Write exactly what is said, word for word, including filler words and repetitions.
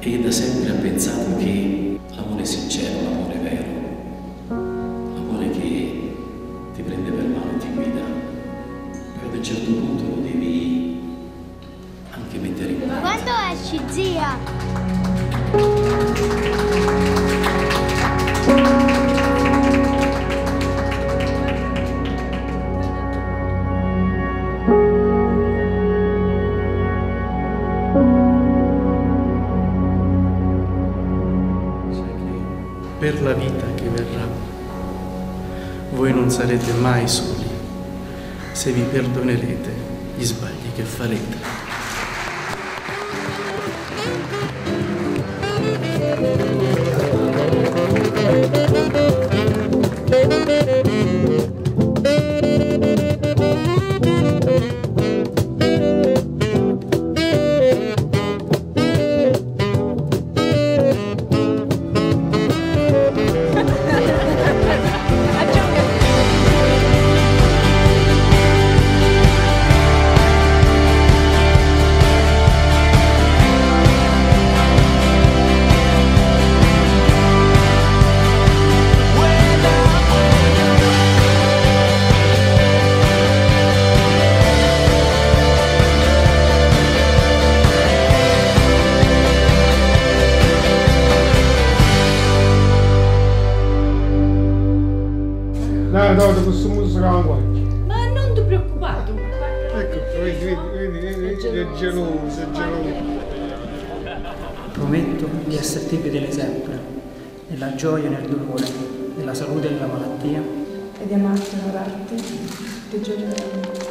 e da sempre ha pensato che l'amore sincero, l'amore vero, l'amore che ti prende per mano e ti guida, e ad un certo punto lo devi anche mettere in pratica. Quando esci, zia? Per la vita che verrà, voi non sarete mai soli se vi perdonerete gli sbagli che farete. No, no, questo musica la guardia. Ma non ti preoccupare. Ecco, vedi, vedi, vedi, vedi, è geloso, è geloso. Prometto di esserti fedele sempre, nella gioia e nel dolore, nella salute e nella malattia. E di amarti e onorarti, di gioia e